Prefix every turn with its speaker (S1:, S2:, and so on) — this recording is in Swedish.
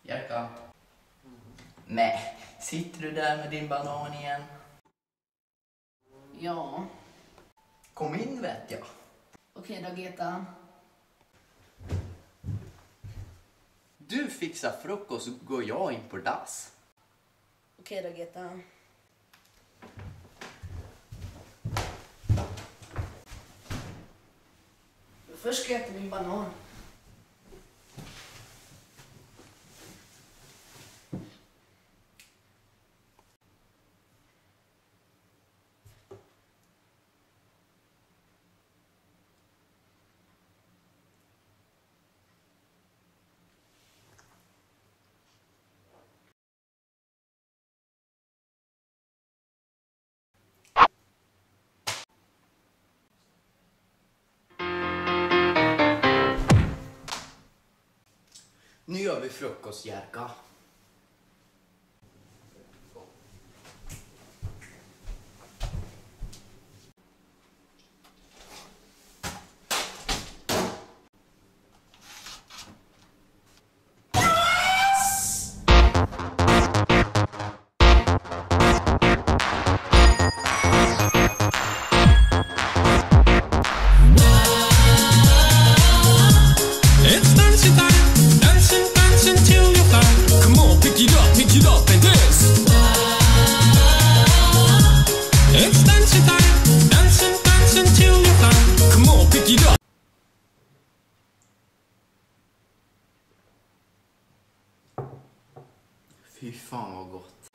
S1: Jerka. Nej, sitter du där med din banan igen?
S2: Ja.
S1: Kom in vet jag.
S2: Okej då, Geta.
S1: Du fixar frukost så går jag in på dass.
S2: Okej då, Geta. Först ska jag äta min banan.
S1: Nu gör vi frukost, Jerka.
S3: It's dancing time, dancing till you fly. Come on, pick it up and dance. It's dancing time, dancing till you fly. Come on, pick it up.
S1: Fy fan vad gott.